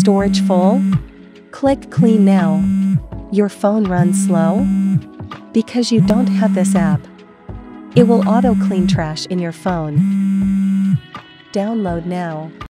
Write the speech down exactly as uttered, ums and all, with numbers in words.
Storage full? Click Clean Now. Your phone runs slow? Because you don't have this app. It will auto-clean trash in your phone. Download now.